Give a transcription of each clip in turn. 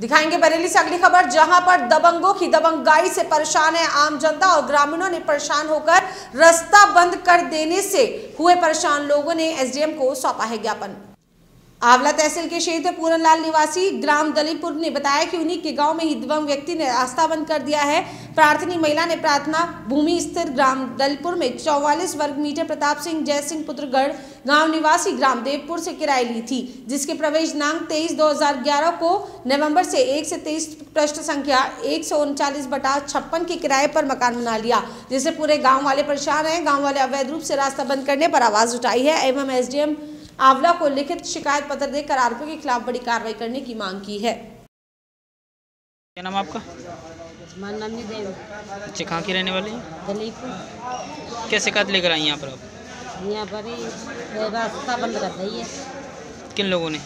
दिखाएंगे बरेली से अगली खबर, जहां पर दबंगों की दबंगाई से परेशान है आम जनता और ग्रामीणों ने परेशान होकर रास्ता बंद कर देने से हुए परेशान लोगों ने एसडीएम को सौंपा है ज्ञापन। आंवला तहसील के क्षेत्र पूरनलाल निवासी ग्राम दलीपुर ने बताया कि उन्हीं के गांव में ही दिव्यांग व्यक्ति ने रास्ता बंद कर दिया है। प्रार्थनी महिला ने प्रार्थना भूमि स्थित ग्राम दलीपुर में 44 वर्ग मीटर प्रताप सिंह जय सिंह पुत्रगढ़ गांव निवासी ग्राम देवपुर से किराए ली थी, जिसके प्रवेश दिनांक 23/2011 को नवंबर से 1 से 23 पृष्ठ संख्या 139/56 के किराए पर मकान बना लिया, जिससे पूरे गाँव वाले परेशान है। गाँव वाले अवैध रूप से रास्ता बंद करने पर आवाज उठाई है एवं एसडीएम आंवला को लिखित शिकायत पत्र देकर आरोपियों के खिलाफ बड़ी कार्रवाई करने की मांग की है। क्या नाम आपका? नंदी देवी। अच्छा, कहाँ की रहने वाली हैं? दलीपुर। क्या शिकायत लेकर आई यहाँ पर आप? यहाँ पर ही रास्ता बंद कर दी है। किन लोगों ने?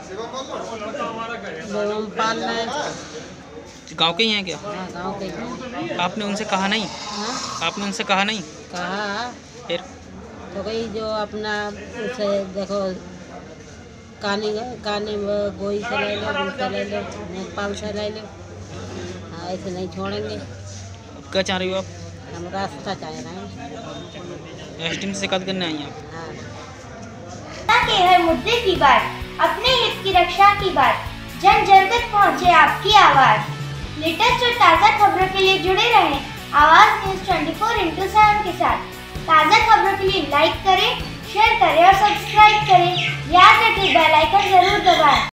गांव के ही हैं क्या? हाँ, गाँव के ही। आपने उनसे कहा नहीं? हाँ? आपने उनसे कहा नहीं? कहा फिर तो कहीं जो अपना उसे देखो कानी गोई से ले लो, दूध से ले लो, नेपाल से ले लो, हाँ ऐसे नहीं छोड़ेंगे। क्या चाह रही हो आप? हम रास्ता चाह रहे हैं। एसडीएम से शिकायत करने आई हैं आप? हाँ। के हर मुद्दे की बात, अपने हित की रक्षा की बात, जन जन तक पहुँचे आपकी आवाज़। लेटेस्ट और ताज़ा खबरों के लिए जुड़े रहें आवाज़ न्यूज़ 24/7 के साथ। ताज़ा खबरों के लिए लाइक करें, शेयर करें और सब्सक्राइब करें। याद रखें बेल आइकन जरूर दबाएं।